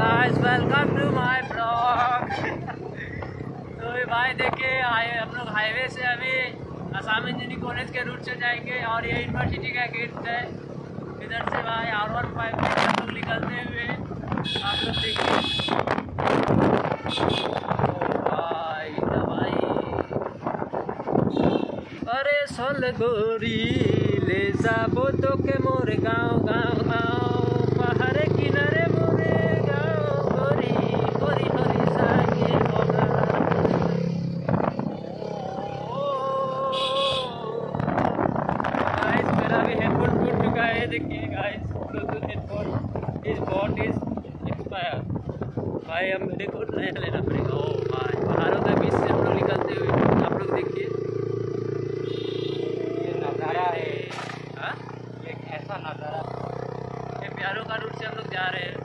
Guys, welcome to my blog. तो भाई देखिए हम लोग हाईवे से अभी आसाम इंजीनियरिंग कॉलेज के रूट से जाएंगे और ये यूनिवर्सिटी का गेट है। इधर से भाई R15 हम लोग निकलते हुए आप लोग देखिए। भाई अरे सोल गोरी ले जाबो तो के मोर गाँव गाँव गाँव पहाड़े किनारे मोरे गाँव गोरी गोरी होरी सागे होगा। गाइस मेरा भी हेडफोन टूट चुका है, देखिए गाइस ब्लूटूथ हेडफोन इस बॉट इज एक्सपायर। भाई हम मेरे को नया लेना पड़ेगा। ओ भाई पहाड़ों के बीच से हम लोग निकलते हुए आप लोग देखिए ऐसा नज़ारा। ये प्यारों का रूट से हम लोग जा रहे हैं।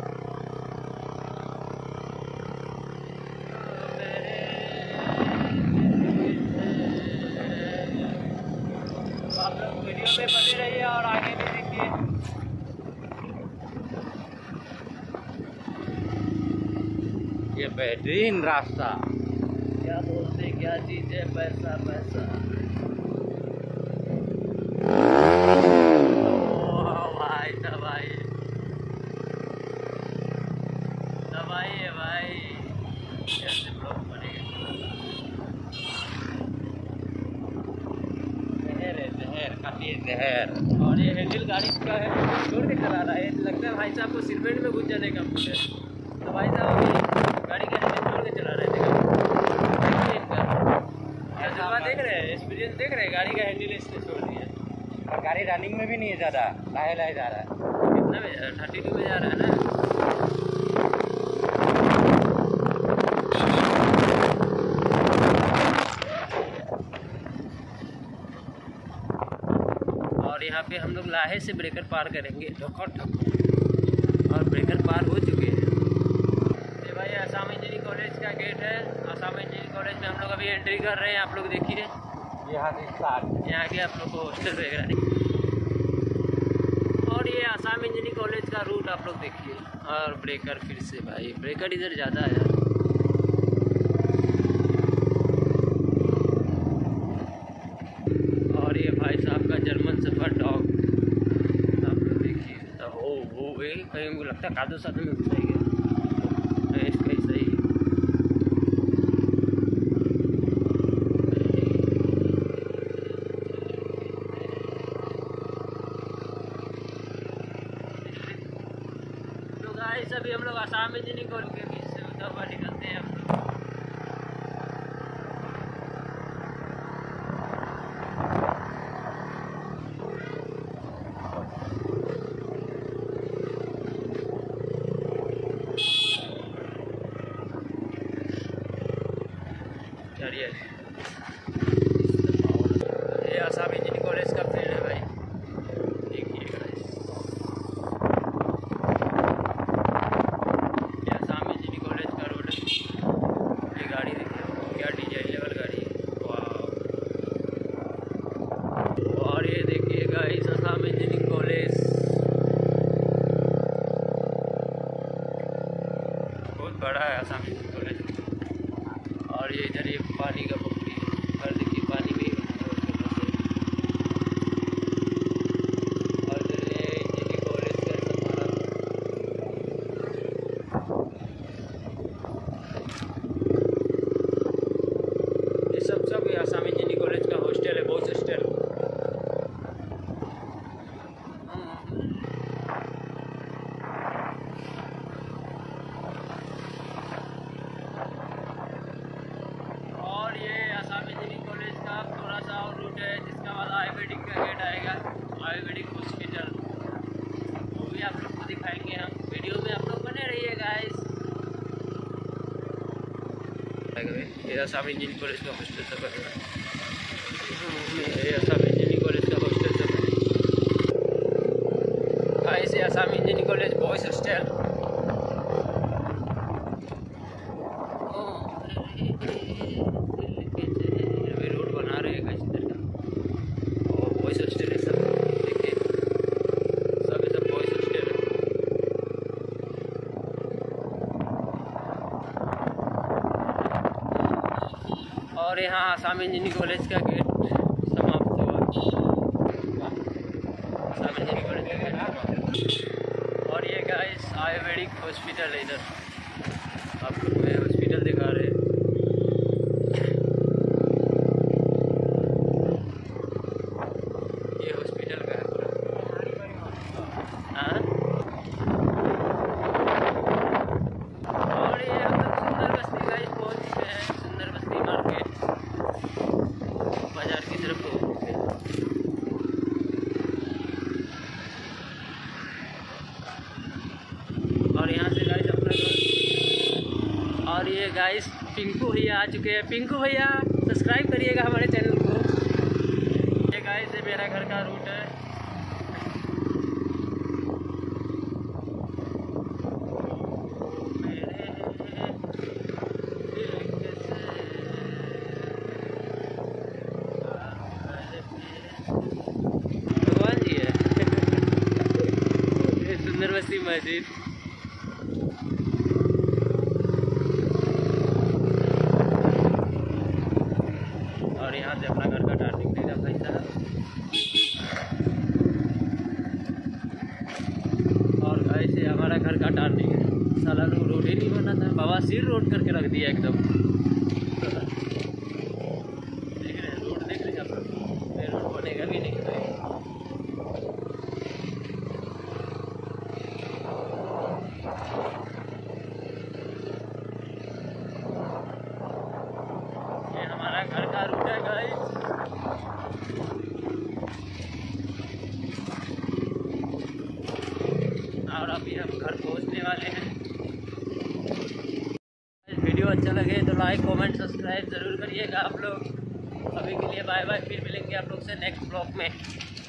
तो आप लोग वीडियो में बने रहिए और आगे भी देखिए। ये बेहतरीन रास्ता, क्या बोलते क्या चीज़ है, पैसा पैसा। जहर और ये हैंडल गाड़ी का है, छोड़ के चला रहा है। लगता है भाई साहब को सिरमेंट में घुस जाने का मुझे। तो भाई साहब अभी गाड़ी का हैंडल छोड़ के चला रहे थे। तजुर्बा देख रहे हैं, एक्सपीरियंस देख रहे हैं। गाड़ी का हैंडल इसने छोड़ दिया और गाड़ी रनिंग में भी नहीं है, ज़्यादा लाहे लाहे जा रहा है। कितना में 32 में जा रहा है ना। और यहाँ पे हम लोग लाहे से ब्रेकर पार करेंगे ठोकर ठोकर, और ब्रेकर पार हो चुके हैं। ये भाई आसाम इंजीनियरिंग कॉलेज का गेट है। आसाम इंजीनियरिंग कॉलेज में हम लोग अभी एंट्री कर रहे हैं। आप लोग देखिए यहाँ से स्टार्ट, यहाँ के आप लोग को हॉस्टल वगैरह नहीं। और ये आसाम इंजीनियरिंग कॉलेज का रूट आप लोग देखिए। और ब्रेकर फिर से भाई ब्रेकर इधर ज़्यादा है। और ये भाई साहब का जर्मन शेफर्ड डॉग आप लोग देखिए। तब वो कहीं मुझे लगता है कादो साथ में घुस जाएगा। कहीं सही तो गाइस अभी हम लोग आसाम इंजीनियरिंग कॉलेज के बीच से होता हुआ निकलते हैं हम लोग। ये आसाम इंजीनियरिंग कॉलेज का फील्ड है भाई, देखिएगा। ये आसाम इंजीनियरिंग कॉलेज का रोड है। ये गाड़ी देखिए क्या डिजाइन लेवल गाड़ी है, वाह। और ये देखिएगा इस आसाम इंजीनियरिंग कॉलेज बहुत बड़ा है आसाम इंजीनियरिंग कॉलेज। और ये इधर ये पानी का पोखरी है, और देखिए पानी में और इधर ये इंजीनियरिंग कॉलेज का हमारा। ये सब ये आसाम इंजीनियरिंग कॉलेज का हॉस्टल है, बॉयज हॉस्टल। थोड़ा सा और रूट है जिसका बाद आयुर्वेदिक का गेट आएगा, आयुर्वेदिक हॉस्पिटल। वो भी आप लोग को दिखाएंगे हम वीडियो में, आप लोग बने रहिए गाइस। ये आसाम इंजीनियरिंग कॉलेज का हॉस्टल सब है। ये आसाम इंजीनियरिंग कॉलेज का हॉस्टल सब है गाइस। ये Assam engineering college boys hostel. और यहाँ आसाम इंजीनियरिंग कॉलेज का गेट समाप्त हुआ। आसाम इंजीनियरिंग कॉलेज का गेट। और ये गाइस आयुर्वेदिक हॉस्पिटल है इधर, आपको मैं हॉस्पिटल दिखा रहे हैं। ये हॉस्पिटल का है पूरा। हाँ, और ये हम लोग सुंदर बस्ती गाइस पहुँच चुके हैं। सुंदर बस्ती मार्केट बाजार की तरफ पहुँच चुके हैं। और यहाँ से गाइस अपना घर। और ये गाइस पिंकू भैया आ चुके हैं। पिंकू भैया सब्सक्राइब करिएगा हमारे चैनल को। ये गाइस ये मेरा घर का रूट है। भगवान जी है। ये सुंदर बस्ती मस्जिद। और यहाँ से अपना घर का टर्निंग देगा भाई साहब। और गाइस से हमारा घर का टर्निंग है। साला लोग रोड ही नहीं बना था, बवासीर रोड करके रख दिया एकदम। देख रहे हैं रोड, देख रहे हैं आप लोग। ये रोड बनेगा भी नहीं भाई। ये हमारा घर का रूट है गाइस। और अभी हम घर पहुंचने वाले हैं। वीडियो अच्छा लगे तो लाइक कमेंट सब्सक्राइब ज़रूर करिएगा आप लोग। अभी के लिए बाय बाय, फिर मिलेंगे आप लोग से नेक्स्ट ब्लॉग में।